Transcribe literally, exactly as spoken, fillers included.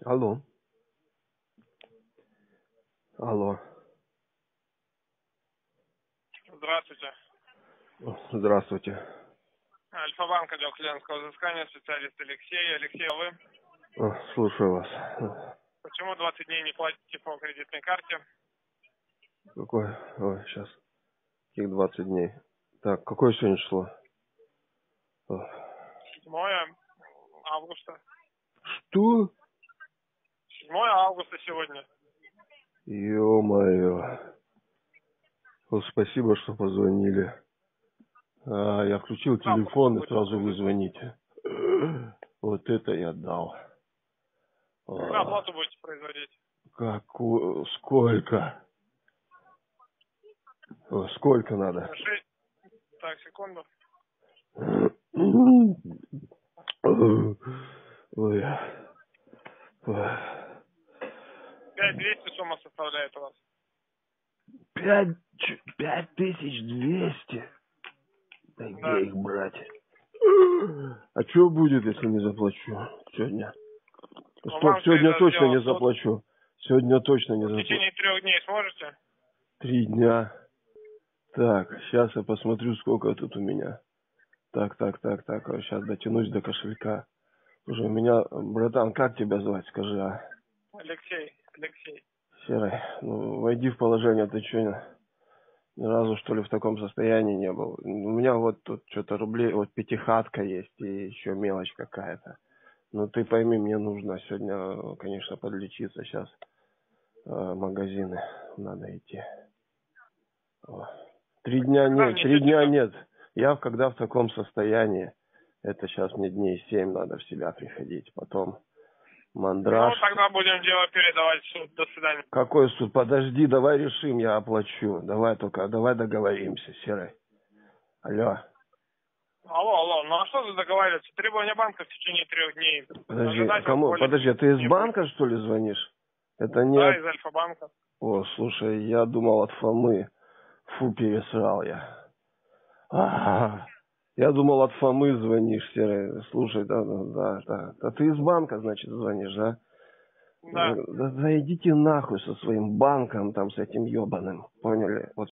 Алло. Алло. Здравствуйте. Здравствуйте. Альфа-банк, отдел клиентского взыскания, специалист Алексей. Алексей, а вы? О, слушаю вас. Почему двадцать дней не платите по кредитной карте? Какой? Ой, сейчас. Каких двадцать дней? Так, какое сегодня число? О. седьмое августа. Что? седьмое августа сегодня. Ё-моё. Вот спасибо, что позвонили. А, я включил Да, телефон, и будем сразу вы звонить. звоните. Вот это я дал. Когда А, оплату будете производить? как, сколько? О, сколько надо? шесть. Так, секунду. Ой. Ой. пять двести сумма составляет у вас. Пять, пять тысяч двести. Да Да. где их брать? А что будет, если не заплачу сегодня? Но Стоп, вам сегодня когда точно сделал не суд, заплачу. Сегодня точно не в заплачу. течение трех дней сможете? Три дня. Так, сейчас я посмотрю, сколько тут у меня. Так, так, так, так. Сейчас дотянусь до кошелька. Уже у меня, братан, как тебя звать, скажи, а? Алексей, Алексей. Серый, ну, войди в положение, ты что, ни разу, что ли, в таком состоянии не был? У меня вот тут что-то рублей, вот пятихатка есть и еще мелочь какая-то. Ну, ты пойми, мне нужно сегодня, конечно, подлечиться. Сейчас э, магазины надо идти. О. Три дня Когда нет, три внесете дня там? нет. Я когда в таком состоянии, это сейчас мне дней семь надо в себя приходить. Потом мандраж. Ну, тогда будем дело передавать в суд. До свидания. Какой суд? Подожди, давай решим, я оплачу. Давай только, давай договоримся, Серый. Алло. Алло, алло, ну а что за договариваться? Требования банка в течение трех дней. Подожди, Ожидать вас кому? более Подожди, ты из не банка, будет. что ли, звонишь? Это не Да, от... из Альфа-банка. О, слушай, я думал от Фомы. Фу, пересрал я. А, я думал, от Фомы звонишь, Серый. Слушай, да, да, да, да. Да ты из банка, значит, звонишь, да? Да. Да, да идите нахуй со своим банком, там, с этим ебаным. Поняли? Вот